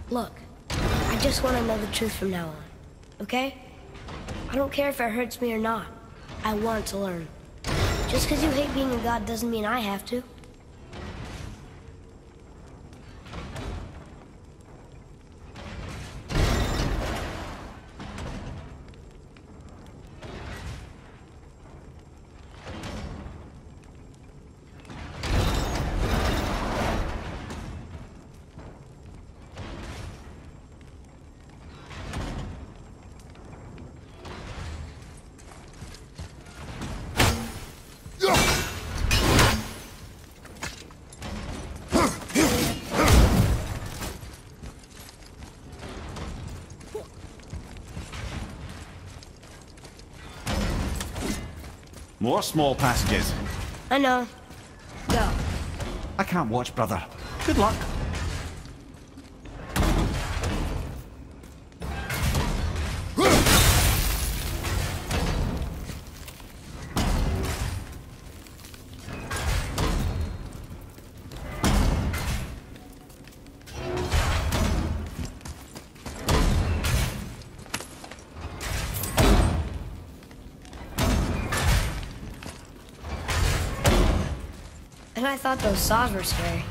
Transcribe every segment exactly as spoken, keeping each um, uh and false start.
Look, I just want to know the truth from now on, okay? I don't care if it hurts me or not. I want to learn. Just because you hate being a god doesn't mean I have to. More small passages. I know. Go. I can't watch, brother. Good luck. And I thought those saws were scary.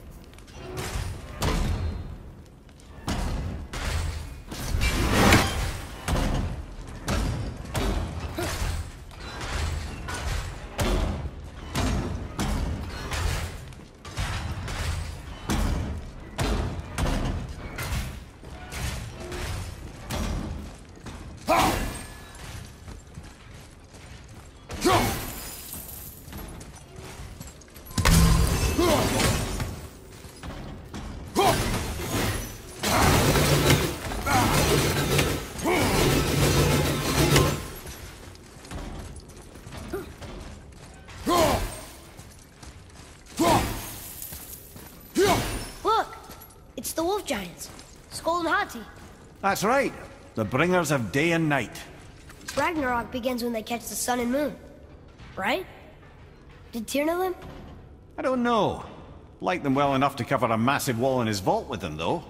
It's the wolf giants, Skoll and Hati. That's right. The bringers of day and night. Ragnarok begins when they catch the sun and moon, right? Did Tyr know them? I don't know. Like them well enough to cover a massive wall in his vault with them, though.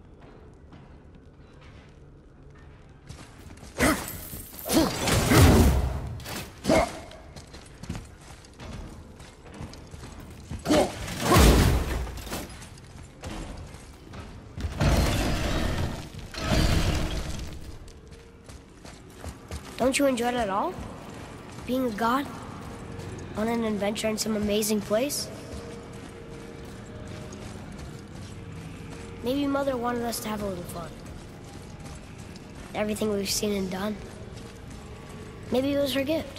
Don't you enjoy it at all? Being a god? On an adventure in some amazing place? Maybe Mother wanted us to have a little fun. Everything we've seen and done. Maybe it was her gift.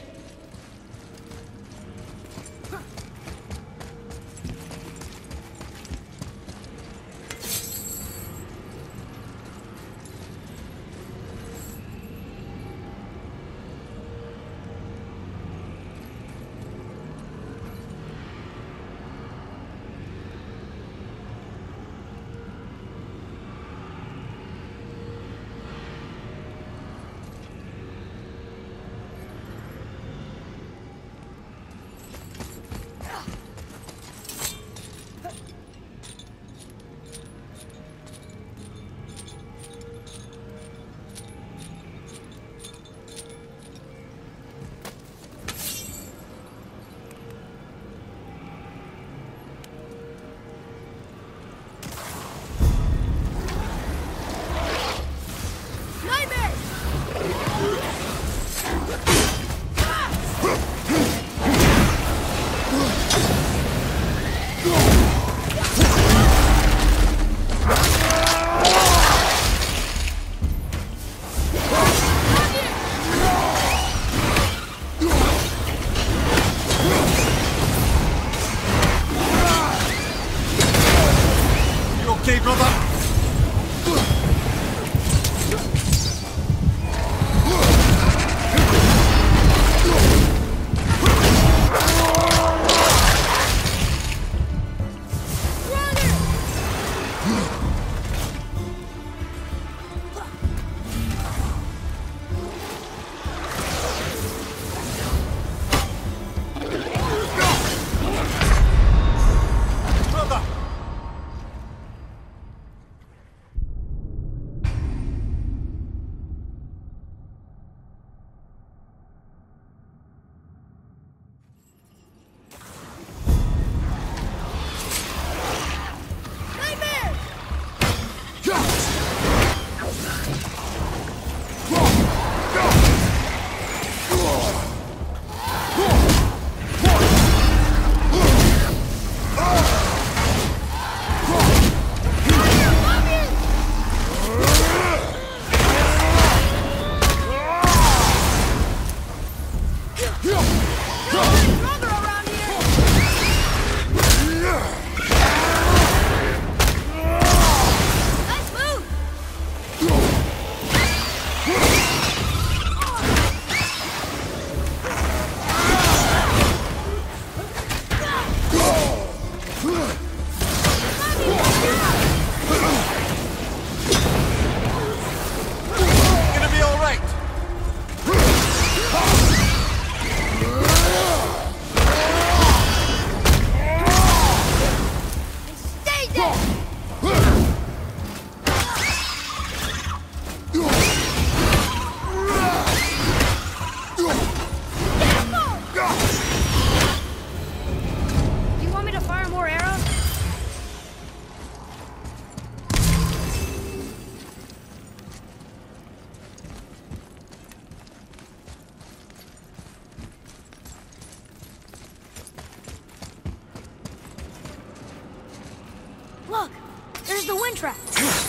Look! There's the wind trap!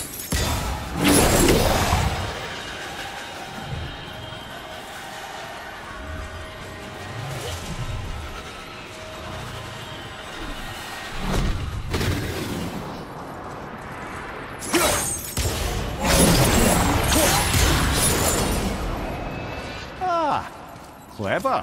Ah! Clever.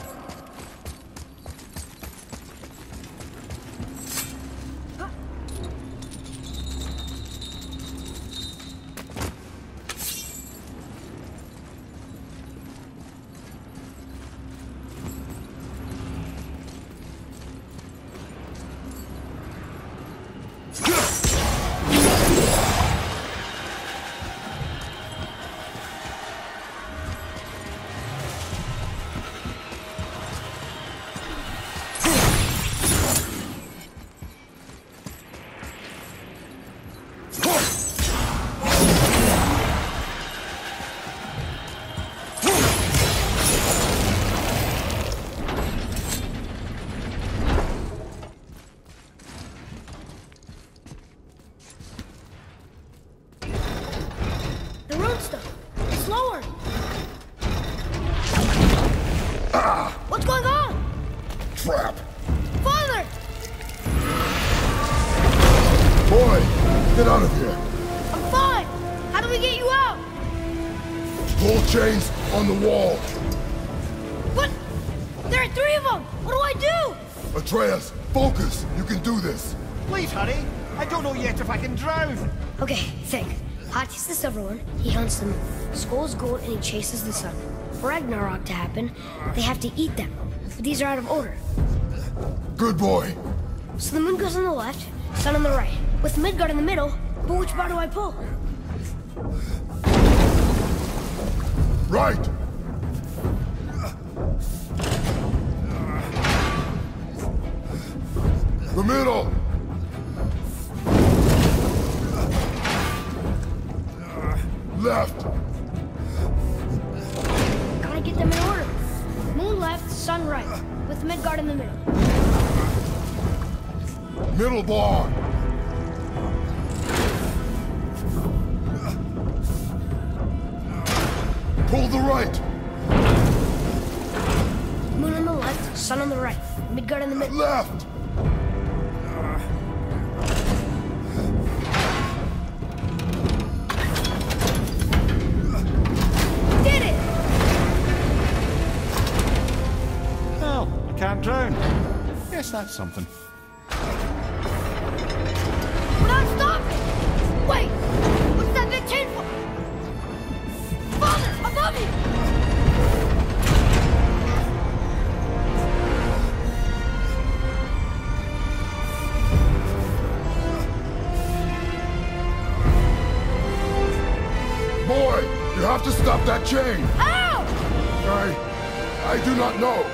It's lower! Ah! What's going on? Trap! Father! Boy, get out of here! I'm fine! How do we get you out? Pull chains on the wall! But there are three of them! What do I do? Atreus, focus! You can do this! Please hurry! I don't know yet if I can drown! Okay, think. Hati's the silver one. He hunts them. Skull's gold and he chases the sun. For Ragnarok to happen, they have to eat them. But these are out of order. Good boy! So the moon goes on the left, sun on the right. With Midgard in the middle, but which bar do I pull? Right! The middle! Left! Gotta get them in order. Moon left, sun right. With Midgard in the middle. Middle bar! Pull the right! Moon on the left, sun on the right. Midgard in the middle. Left! Did it! Well, I can't drown. Guess that's something. We're not stopping! Wait! What's that big chain for? Father, above you! Boy, you have to stop that chain! How? I... I do not know.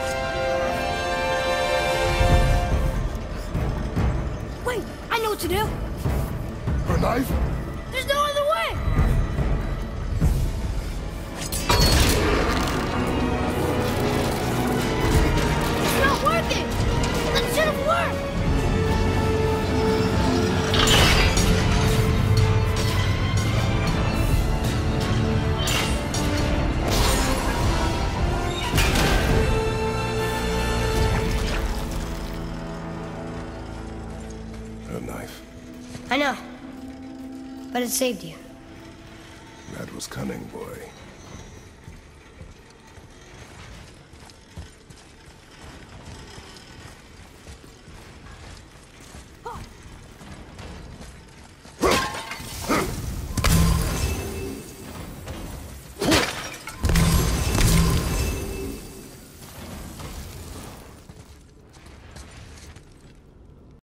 Wait, I know what to do. A knife? There's no other way! It's not working! That should have worked! A knife. I know. But it saved you. That was cunning, boy.